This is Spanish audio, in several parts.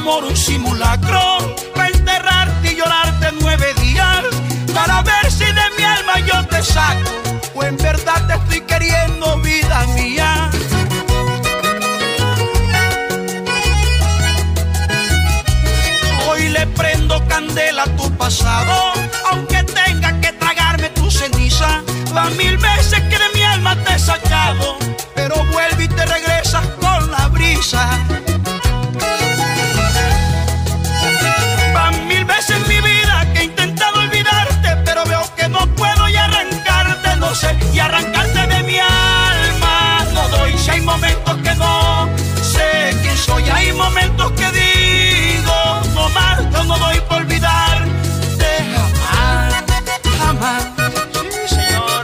amor un simulacro, para enterrarte y llorarte 9 días, para ver si de mi alma yo te saco, o en verdad te estoy queriendo, vida mía. Hoy le prendo candela a tu pasado, aunque tenga que tragarme tu ceniza. Van 1000 veces que de mi alma te he sacado, pero vuelve y te regresas con la brisa. Van 1000 veces mi vida que he intentado olvidarte, pero veo que no puedo y arrancarte, no sé, y arrancarte de mi alma no doy. Si hay momentos que no sé quién soy, hay momentos que digo no más, yo no doy por olvidarte jamás, jamás. Sí, señor.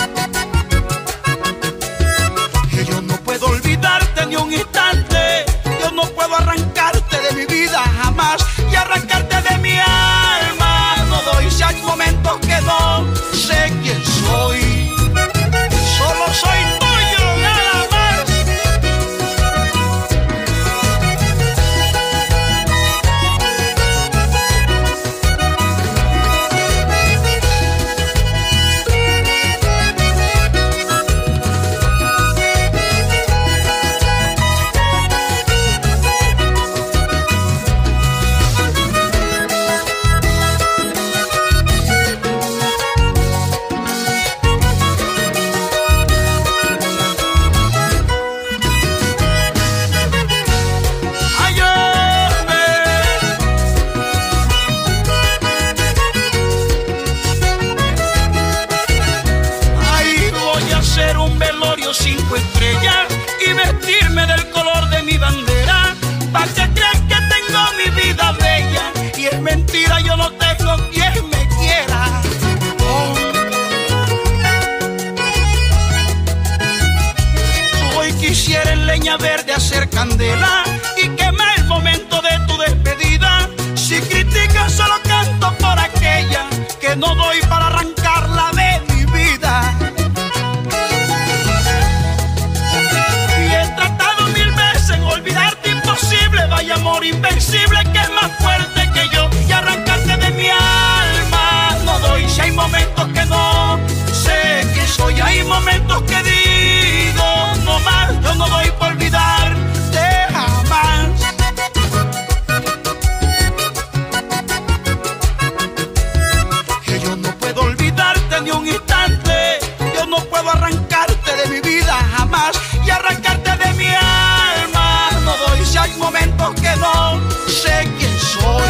Que yo no puedo olvidarte ni un instante, yo no puedo arrancarte de mi vida jamás, y arrancarte de mi alma no doy. Si hay momentos que no sé quién soy, solo soy tuyo, nada más. Hacer un velorio 5 estrellas y vestirme del color de mi bandera, para que crean que tengo mi vida bella, y es mentira, yo no tengo quien me quiera. Oh. Hoy quisiera en leña verde hacer candela y quemar el momento de tu despedida. Si criticas solo canto por aquella que no doy para arrancarla de mi vida. Olvidarte imposible, vaya amor invencible que es más fuerte que yo, y arrancarte de mi alma no doy. Si hay momentos que no sé quién soy, hay momentos que digo no más, yo no doy por olvidarte jamás. Que yo no puedo olvidarte ni un instante, yo no puedo arrancarte de mi vida jamás, y arrancarte de mi alma no doy. Si hay momentos que no sé quién soy.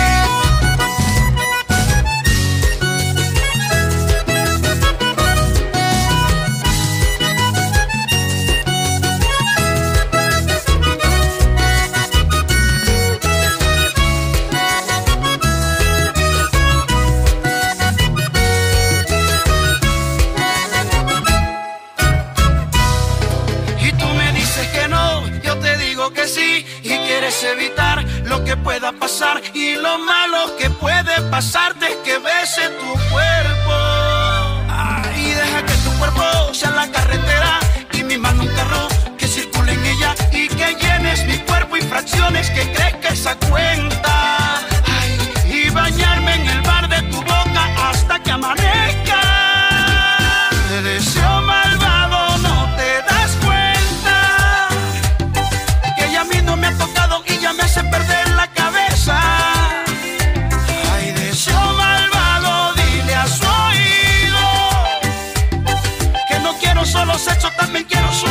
Que sí, y quieres evitar lo que pueda pasar, y lo malo que puede pasarte es que bese tu cuerpo. Y deja que tu cuerpo sea la carretera y mi mano un carro que circule en ella, y que llenes mi cuerpo y fracciones que crees que esa cuenta. Y bañarme en el bar de tu boca hasta que amanezca. Te deseo malvado, no te das cuenta que ya a mí no me ha tocado y ya me hace perder la cabeza. Ay, deseo malvado, dile a su oído que no quiero solo sexo, también quiero su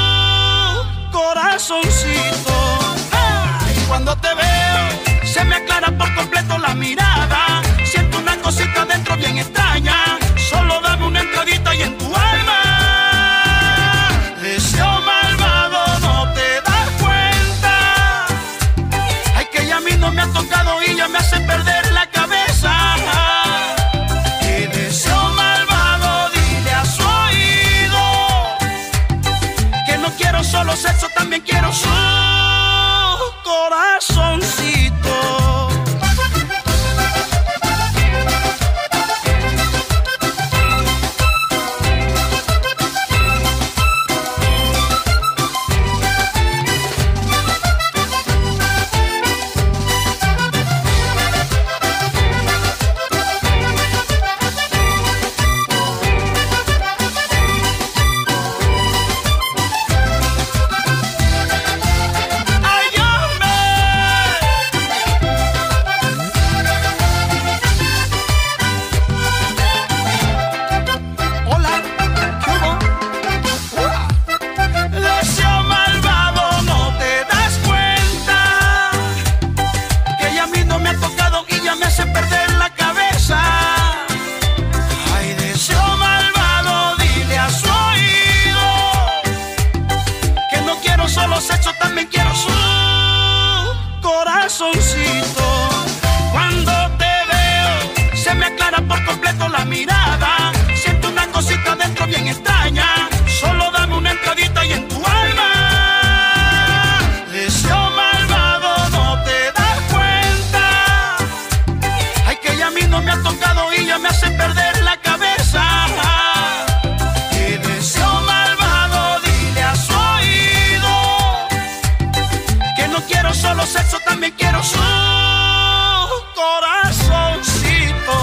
corazoncito. Y cuando te veo se me aclara por completo la mirada, siento una cosita dentro bien extraña, solo dame una entradita y en tu alma. Deseo malvado, no te das cuenta, ay que ya a mí no me ha tocado y ya me hace perder la cabeza. Y deseo malvado, dile a su oído que no quiero solo sexo, también quiero su corazoncito. corazoncito. Cuando te veo se me aclara por completo la mirada. Siento una cosita dentro bien extraña. Solo dame una entradita y en tu alma. Deseo malvado, no te das cuenta. Ay, que ya a mí no me ha tocado y ya me hace perder la cabeza. Que deseo malvado, dile a su oído que no quiero solo sexo, también quiero su corazoncito.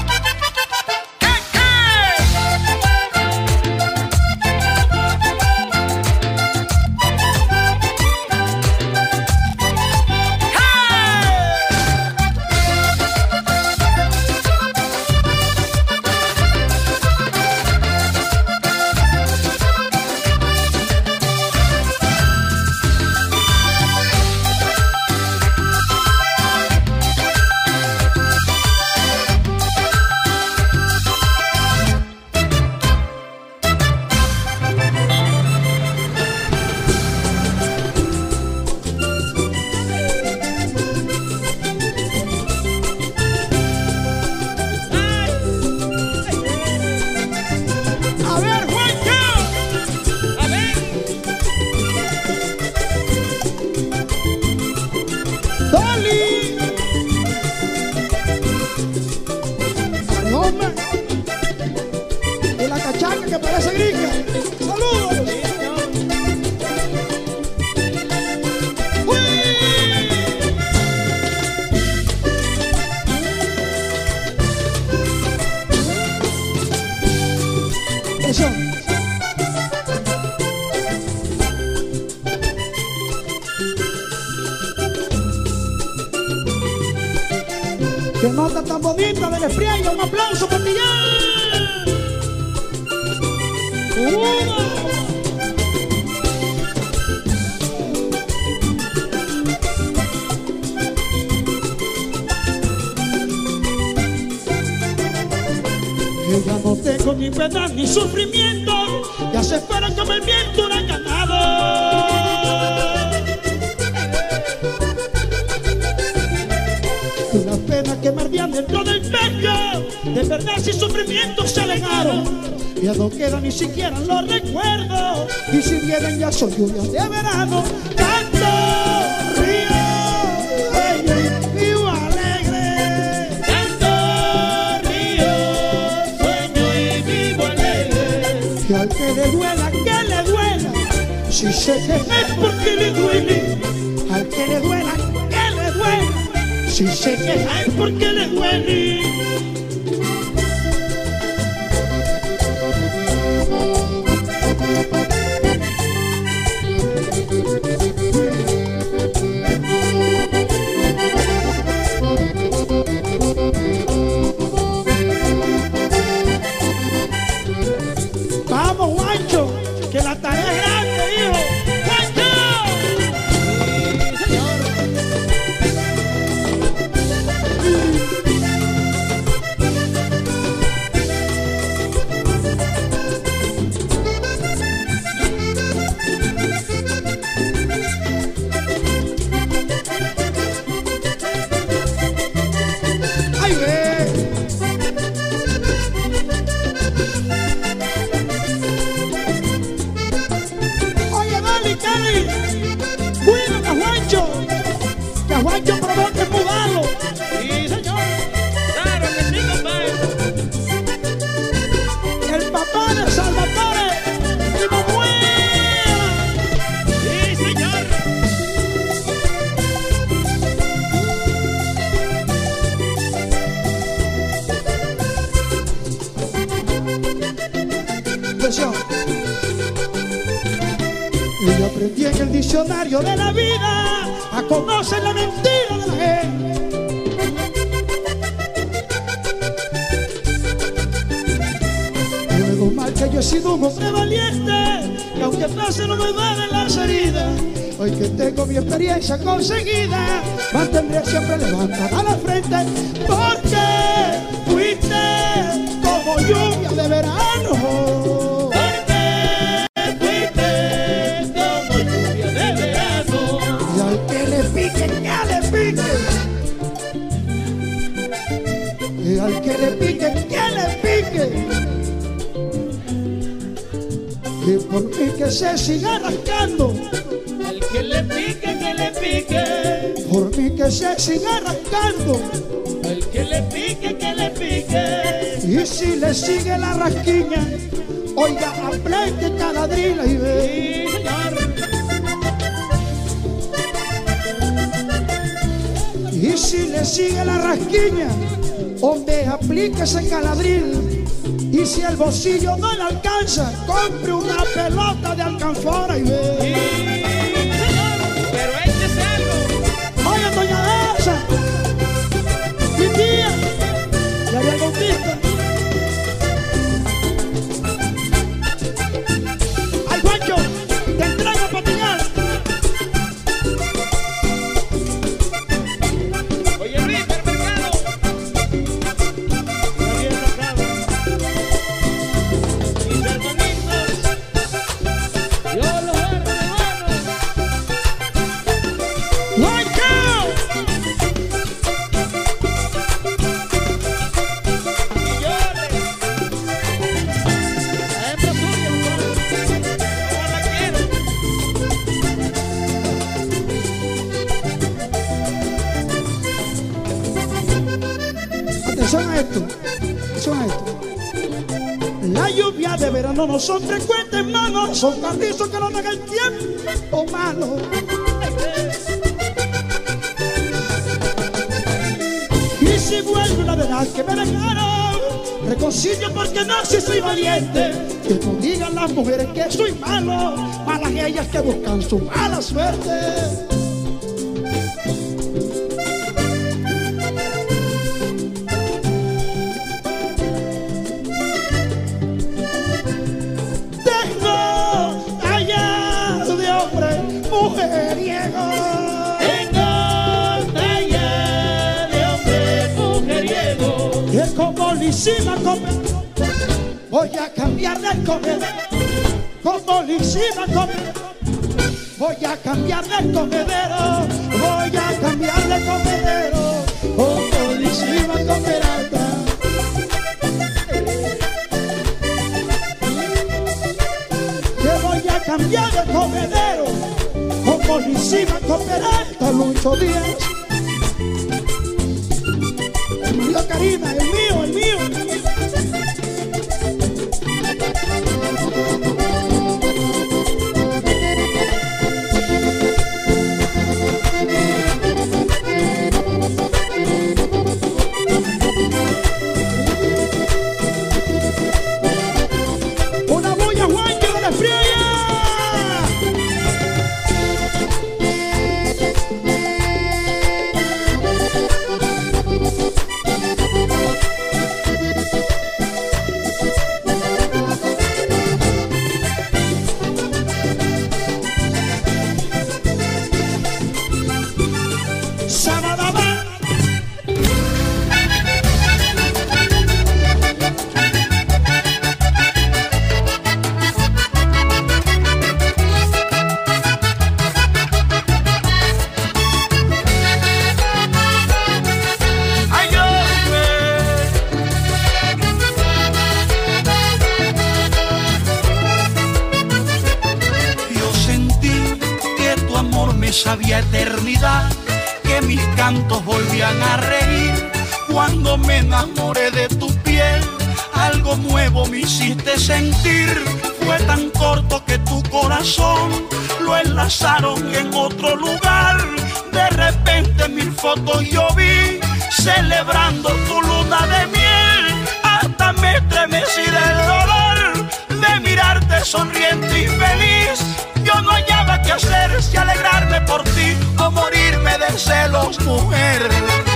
Y la cachaca que parece gringa. ¡Saludos! Eso. ¡Qué nota tan bonita del Espriella! ¡Un aplauso para ti ya! Que ya no tengo ni pena ni sufrimiento, ya se fueron como el viento huracanado. Las penas que me ardían dentro del pecho, de verdad sin sufrimiento se alejaron. Ya no queda ni siquiera los recuerdos, y si vienen ya son lluvias de verano. Canto, río, sueño y vivo alegre. Canto, río, sueño y vivo alegre. Que al que le duela, si se queja es porque le duele. Al que le duela, si se queja es porque le duele. Vamos, Juancho, que la tarea es grande, hijo. ¡Juancho! Sí, señor. ¡Ay, ve! Cuídate a Juancho, que a Juancho provoque mudarlo. Sí, señor. Claro que sí, compadre. El papá de Salvatore y Manuel. Sí, señor. Atención. Y aprendí en el diccionario de la vida a conocer la mentira de la gente. Luego mal que yo he sido un hombre valiente, que aunque pase no me duelen las heridas. Hoy que tengo mi experiencia conseguida, mantendré siempre levantada la frente, porque fuiste como lluvia de verano. Pique, que le pique. por mí que se siga rascando. Al que le pique, por mí que se siga rascando. al que le pique, Y si le sigue la rasquiña, oiga, apriete caladrila y ve. sí, señor. Y si le sigue la rasquiña, hombre, aplique ese caladril. Y si el bolsillo no le alcanza, compre una pelota de alcanfora y ve. Pero échese algo. Oye, doña Elsa, mi tía, ya había Bautista. Al Juancho, te entrego a patiñar. Oye, Luis, el mercado. Está bien sacado. Mis hermanitos, yo los agarro de mano. ¡Juancho! Y llore. La hembra suya, no la quiero. Atención a esto, atención a esto. La lluvia de verano no son frecuentes, hermano, son carrizos que no dan el tiempo malo. Y si vuelve la verdad que me dejaron, reconcilio porque no si soy valiente. Que no digan las mujeres que soy malo, malas ellas que buscan su mala suerte. Tengo allá de hombre mujeriego. Tengo talla de hombre mujeriego. Que como Lisima come, voy a cambiar de comedero. Como Lisima come, voy a cambiar de comedero. Voy a cambiar de comedero. Como Lisima comerata. Que voy a cambiar de comedero. Como Lisima comerata. Lucho Díaz. María Karina, el mío, el mío. Una bulla, Juan, que no le friega. Sabadaba. Ay, yo sentí que tu amor me sabía eternidad, que mis cantos volvían a reír. Cuando me enamoré de tu piel, algo nuevo me hiciste sentir. Fue tan corto que tu corazón lo enlazaron en otro lugar. De repente mil fotos yo vi, celebrando tu luna de miel. Hasta me estremecí del dolor de mirarte sonriente y feliz. Yo no hallaba qué hacer, si alegrarme por ti o morirme de celos, mujer.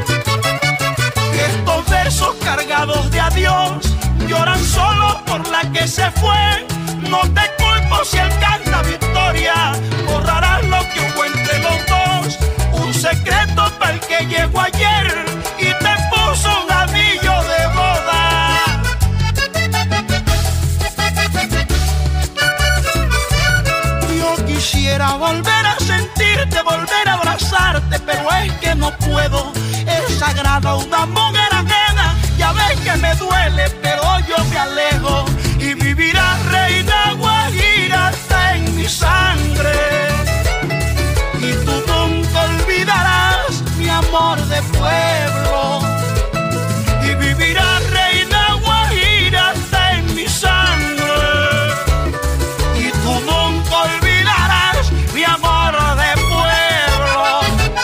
Estos versos cargados de adiós lloran solo por la que se fue. No te culpo si él canta victoria, borrarás lo que hubo entre los dos. Un secreto para el que llegó ayer y te puso un anillo de boda. Yo quisiera volver a sentirte, volver a abrazarte, pero es que no puedo. Es sagrada una mujer ajena, ya ves que me duele, pero yo me alejo. Y vivirás reina guajira sangre. Y tú nunca olvidarás mi amor de pueblo. Y vivirás reina guajira hasta en mi sangre. Y tú nunca olvidarás mi amor de pueblo.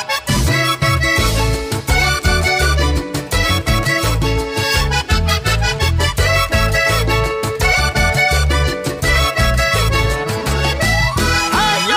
Ay,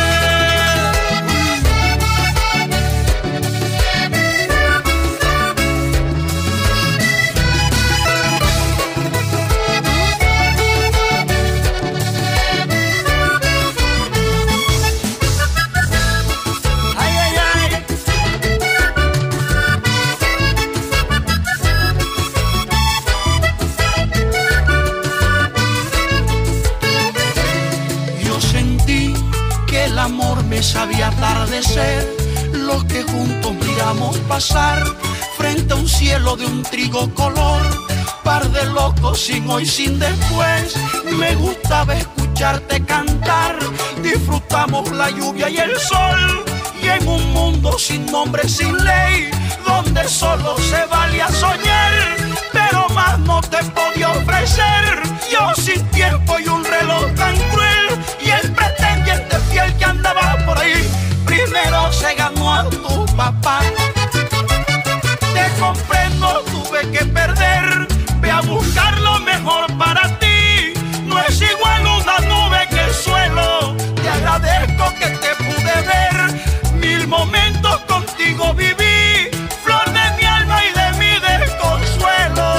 yo sentí que el amor me sabía atardecer, los que juntos miramos pasar frente a un cielo de un trigo color, par de locos sin hoy, sin después. Me gustaba escucharte cantar, disfrutamos la lluvia y el sol, y en un mundo sin nombre, sin ley, donde solo se valía soñar, pero más no te podía ofrecer. Yo sin tiempo y un reloj tan cruel, y el pretendiente fiel que andaba por ahí, primero se ganó a tu papá. Te comprendo, tuve que perder, ve a buscar lo mejor para ti. No es igual una nube que el suelo, te agradezco que te pude ver, 1000 momentos contigo viví, flor de mi alma y de mi desconsuelo.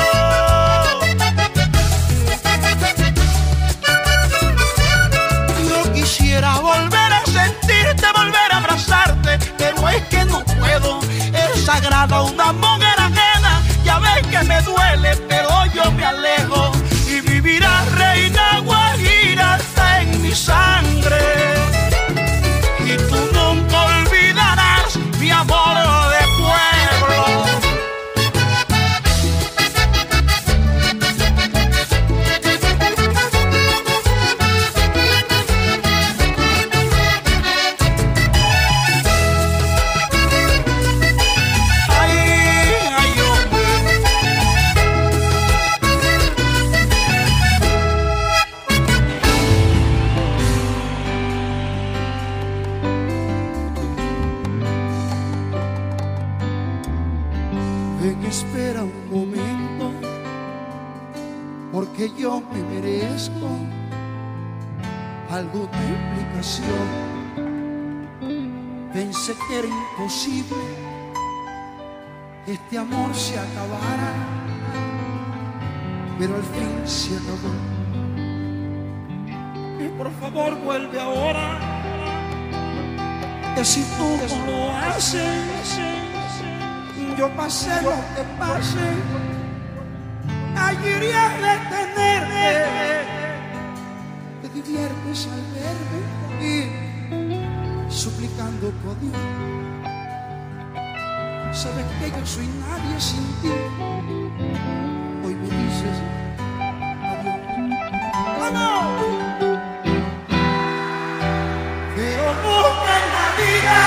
Yo quisiera volver a sentirte, volver a abrazarte, pero es que no puedo, es sagrada una mujer ajena, ya ves que me duele, pero yo me alejo. Y vivirás reina guajira hasta en mi sangre. Y tú nunca olvidarás mi amor de pueblo. Ven, espera un momento, porque yo me merezco alguna explicación. Pensé que era imposible que este amor se acabara, pero al fin se acabó. Y por favor vuelve ahora, que si tú no lo haces, yo pasé lo que pase, allí iré a detenerte. Te diviertes al verme y suplicando por Dios. Sabes que yo soy nadie sin ti. Hoy me dices adiós. ¡Vamos! Pero nunca en la vida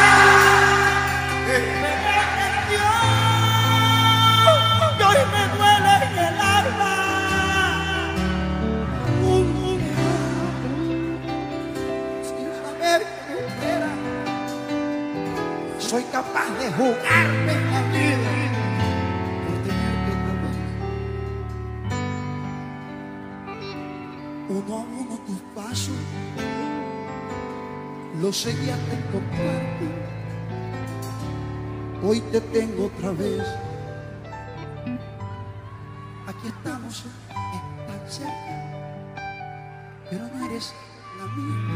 me duele en el alma sin saber que me espera. Soy capaz de jugarme la vida por tenerte otra vez. Uno a uno tus pasos los seguí hasta encontrarte. Hoy te tengo otra vez. Aquí estamos, tan cerca, pero no eres la mía.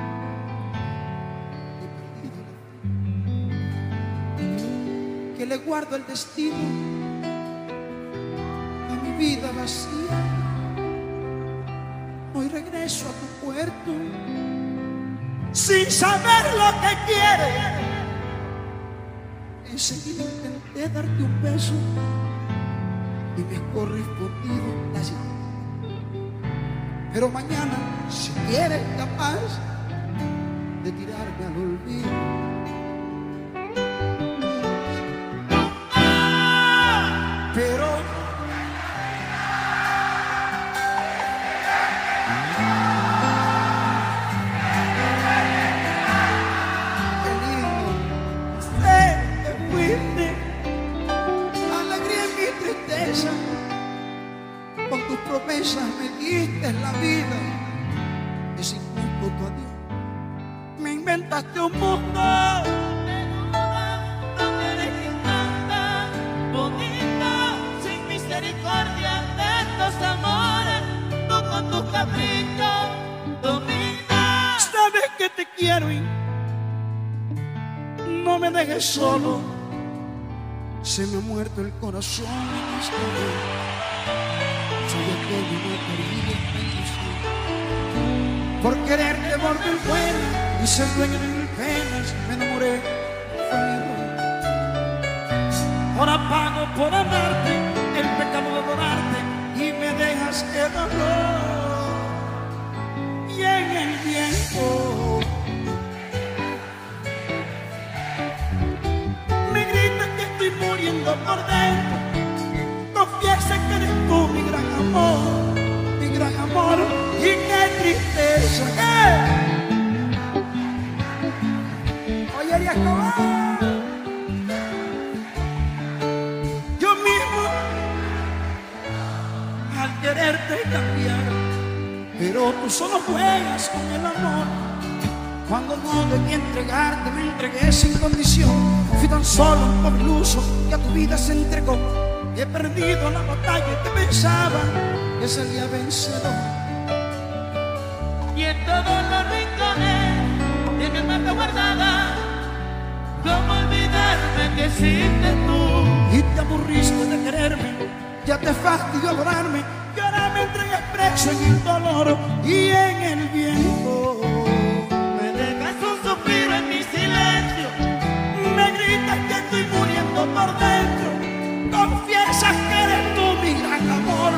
He perdido que le guardo el destino a mi vida vacía. Hoy regreso a tu puerto sin saber lo que quieres. Enseguida intenté darte un beso y me has correspondido así. Pero mañana, si quieres capaz, llevarme al olvido. Pero qué lindo, sé que fuiste alegría en mi tristeza. Con tus promesas me diste la vida y sin culpa a Dios me inventaste un mundo donde eres tanta, bonita, sin misericordia de estos amores, tú con tus caprichos dominas. Sabes que te quiero y no me dejes solo. Se me ha muerto el corazón en esta vez. Sabía que no me quería por quererte volver el bueno y ser dueño de mil penas. Me enamoré, fue mi error. Ahora pago por amarte el pecado de adorarte y me dejas el dolor. Y en el tiempo me gritas que estoy muriendo por dentro. Confiesa que eres tú mi gran amor y qué tristeza. Oye, Arias Escobar, yo mismo al quererte cambiar, pero tú solo juegas con el amor. Cuando no debí entregarte, me entregué sin condición. Fui tan solo un pobre iluso que a tu vida se entregó. He perdido la batalla y te pensaba que sería vencedor. Y en todos los rincones de mi alma guardada, ¿cómo olvidarme que existes tú? Y te aburriste de quererme, ya te fastidió adorarme, y ahora me entregas preso en el dolor y en el viento. Me dejas un suspiro en mi silencio, Me gritas que estoy muriendo por dentro. Confiesas que eres tú mi gran amor,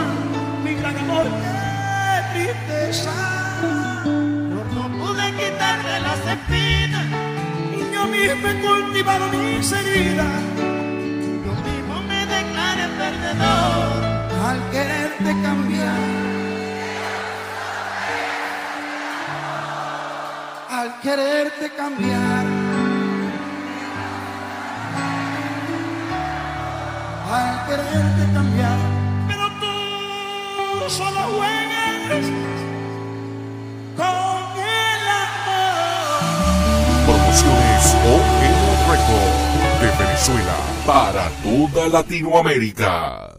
qué tristeza. no pude quitarle las espinas, Yo mismo he cultivado mis heridas yo mismo me declaré perdedor. al quererte cambiar, al quererte cambiar, al quererte cambiar. Pero tú solo juegas con el amor. Promociones OM Record de Venezuela para toda Latinoamérica.